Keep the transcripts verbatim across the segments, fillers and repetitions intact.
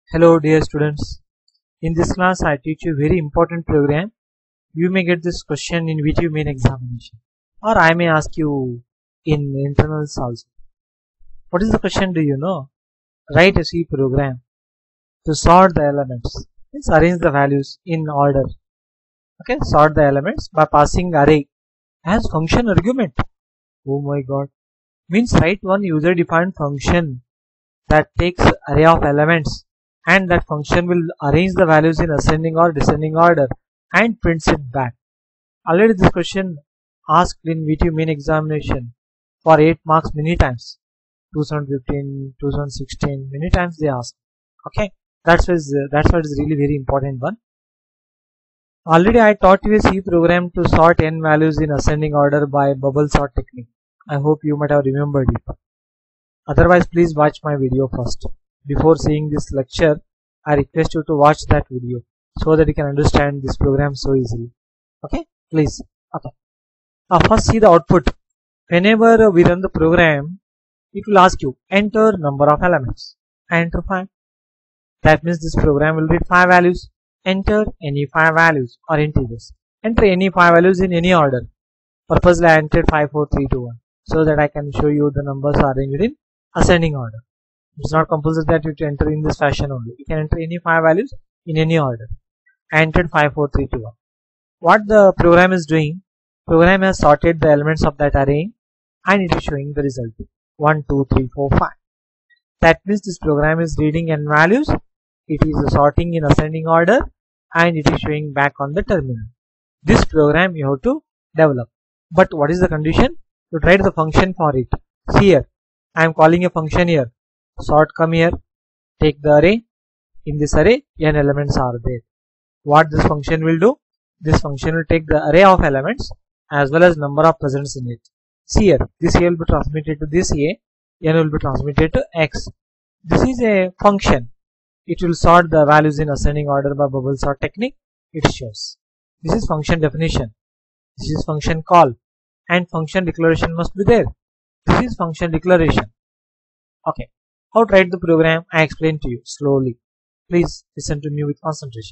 Hello dear students, in this class I teach you a very important program. You may get this question in V T U main examination, or I may ask you in internals also. What is the question, do you know? Write a C program to sort the elements, means arrange the values in order. Okay, sort the elements by passing array as function argument. Oh my god, means write one user defined function that takes array of elements, and that function will arrange the values in ascending or descending order and prints it back. Already this question asked in V T U main examination for eight marks many times. twenty fifteen, twenty sixteen, many times they asked. Okay, that's why that's what is really very important one. Already I taught you a C program to sort n values in ascending order by bubble sort technique. I hope you might have remembered it. Otherwise, please watch my video first. Before seeing this lecture, I request you to watch that video so that you can understand this program so easily. Okay, please. Okay. Now first see the output. Whenever we run the program, it will ask you enter number of elements. Enter five. That means this program will read five values. Enter any five values or integers. Enter any five values in any order. Purposely I entered five, four, three, two, one so that I can show you the numbers are arranged in ascending order. It's not compulsory that you to enter in this fashion only. You can enter any five values in any order. I entered five, four, three, two, one. What the program is doing, program has sorted the elements of that array and it is showing the result one, two, three, four, five. That means this program is reading n values, it is sorting in ascending order and it is showing back on the terminal. This program you have to develop. But what is the condition? You write the function for it. See here, I am calling a function here. Sort come here, take the array. In this array, n elements are there. What this function will do? This function will take the array of elements as well as number of presents in it. See here, this a will be transmitted to this a, n will be transmitted to x. This is a function. It will sort the values in ascending order by bubble sort technique. It shows. This is function definition. This is function call, and function declaration must be there. This is function declaration. Okay. How to write the program, I explain to you slowly. Please listen to me with concentration.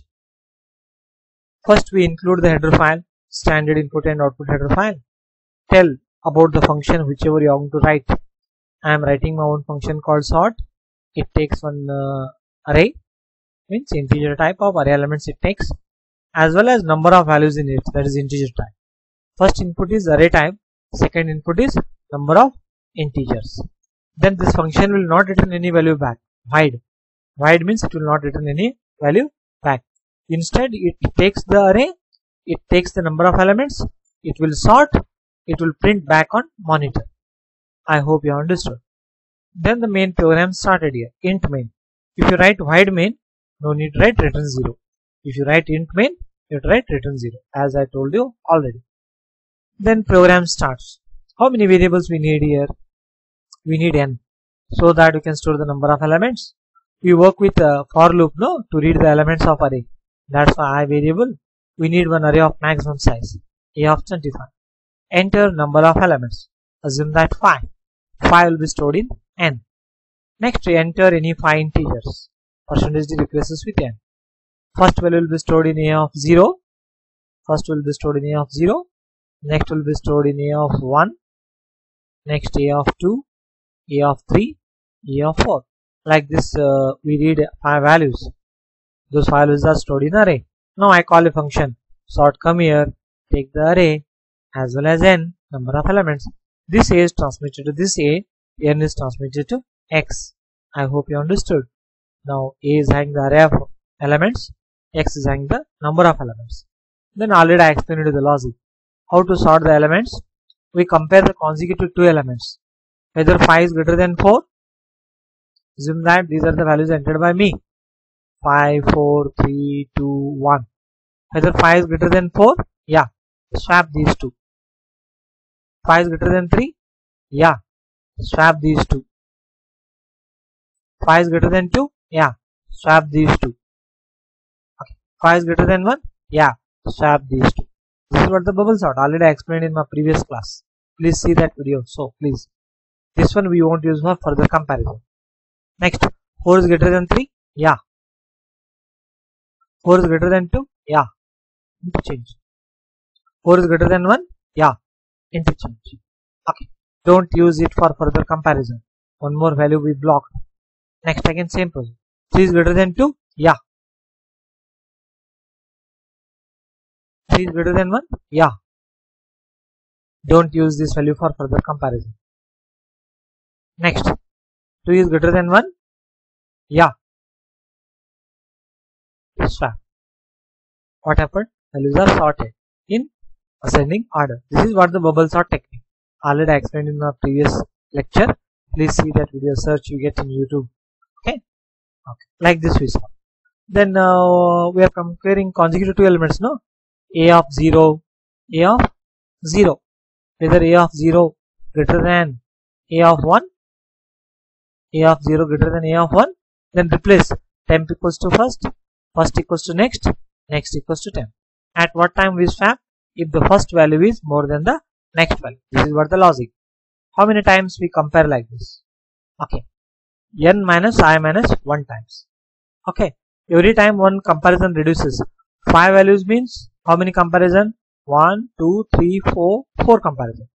First we include the header file, standard input and output header file. Tell about the function whichever you want to write. I am writing my own function called sort. It takes one uh, array, means integer type of array elements it takes, as well as number of values in it, that is integer type. First input is array type, second input is number of integers. Then this function will not return any value back. Void. Void means it will not return any value back. Instead, it takes the array, it takes the number of elements, it will sort, it will print back on monitor. I hope you understood. Then the main program started here, int main. If you write void main, no need to write return zero. If you write int main, you write return zero, as I told you already. Then program starts. How many variables we need here? We need n, so that we can store the number of elements. We work with a for loop, no, to read the elements of array. That's why I variable. We need one array of maximum size, a of twenty-five. Enter number of elements. Assume that five. five will be stored in n. Next, we enter any five integers. Percentage replaces with n. First value will be stored in a of zero. First will be stored in a of zero. Next will be stored in a of one. Next a of two. A of three, A of four. Like this, uh, we read five values. Those five values are stored in array. Now I call a function sort come here, take the array as well as n number of elements. This a is transmitted to this a, n is transmitted to x. I hope you understood. Now a is having the array of elements, x is having the number of elements. Then already I explained the logic. How to sort the elements? We compare the consecutive two elements. Whether five is greater than four, assume that these are the values entered by me. five, four, three, two, one. Whether five is greater than four, yeah, swap these two. five is greater than three, yeah, swap these two. five is greater than two, yeah, swap these two. Okay. five is greater than one, yeah, swap these two. This is what the bubble sort. Already I explained in my previous class. Please see that video. So please. This one we won't use for further comparison. Next, four is greater than three? Yeah. four is greater than two? Yeah. Interchange. four is greater than one? Yeah. Interchange. Okay. Don't use it for further comparison. One more value we blocked. Next again same process. three is greater than two? Yeah. three is greater than one? Yeah. Don't use this value for further comparison. Next. two is greater than one? Yeah. Swap. What happened? Values are sorted in ascending order. This is what the bubble sort technique. Already I explained in the previous lecture. Please see that video search you get in YouTube. Okay. Okay. Like this we saw. Then uh, we are comparing consecutive two elements. No. A of zero. A of zero. Whether A of zero greater than A of one. A of zero greater than A of one. Then replace temp equals to first. First equals to next. Next equals to temp. At what time we swap? If the first value is more than the next value. This is what the logic. How many times we compare like this? Okay. N minus I minus one times. Okay. Every time one comparison reduces. five values means how many comparison? one, two, three, four, four comparison.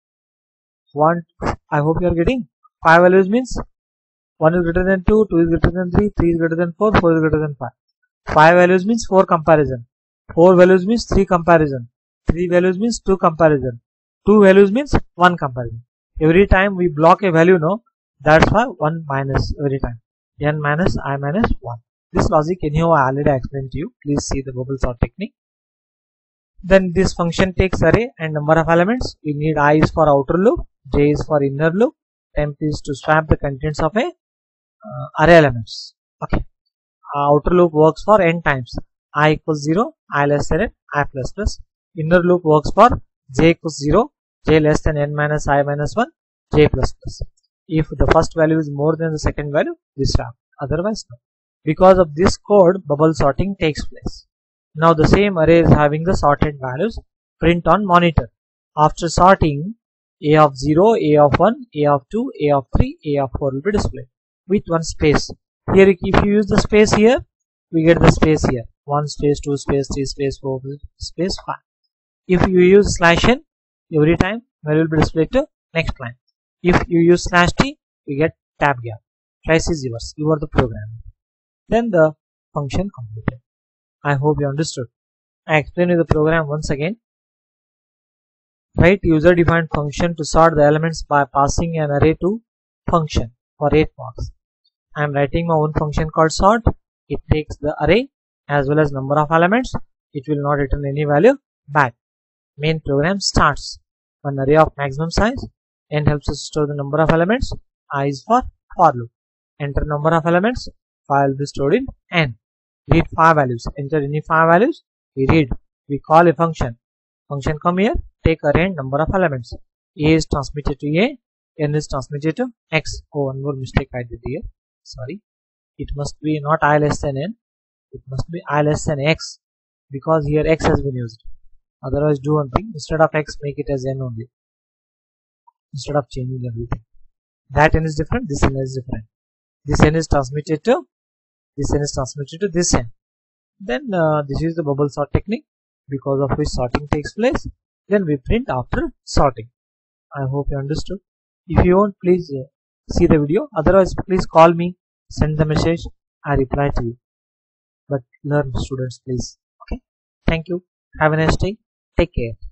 one, I hope you are getting. five values means one is greater than two, two is greater than three, three is greater than four, four is greater than five. five values means four comparison. four values means three comparison. three values means two comparison. two values means one comparison. Every time we block a value, no, that's why one minus every time. N minus I minus one. This logic anyhow I already explained to you. Please see the bubble sort technique. Then this function takes array and number of elements. We need I is for outer loop, J is for inner loop, temp is to swap the contents of a uh, array elements. Okay. Uh, outer loop works for n times. I equals zero, I less than n, I plus plus. Inner loop works for j equals zero, j less than n minus I minus one, j plus plus. If the first value is more than the second value, this swap. Otherwise no. Because of this code, bubble sorting takes place. Now the same array is having the sorted values. Print on monitor. After sorting, A of zero, A of one, A of two, A of three, A of four will be displayed with one space. Here if you use the space here, we get the space here. one space, two space, three space, four space, five. If you use slash n, every time value will be displayed to next line. If you use slash t, you get tab gap. Choice is yours. You are the programmer. Then the function completed. I hope you understood. I explain you the program once again. Write user defined function to sort the elements by passing an array to function for eight marks. I am writing my own function called sort. It takes the array as well as number of elements. It will not return any value back. Main program starts. One array of maximum size. N helps us store the number of elements. I is for for loop. Enter number of elements. Five will be stored in N. Read five values. Enter any five values. We read. We call a function. Function come here. Take array and number of elements. A is transmitted to A. N is transmitted to X. Oh, one more mistake I did here. Sorry. It must be not I less than N. It must be I less than X. Because here X has been used. Otherwise do one thing. Instead of X, make it as N only. Instead of changing everything. That N is different. This N is different. This N is transmitted to this N is transmitted to this N. Then uh, this is the bubble sort technique, because of which sorting takes place. Then we print after sorting. I hope you understood. If you want, please uh, see the video. Otherwise, please call me, send the message. I reply to you. But learn, students, please. Okay. Thank you. Have a nice day. Take care.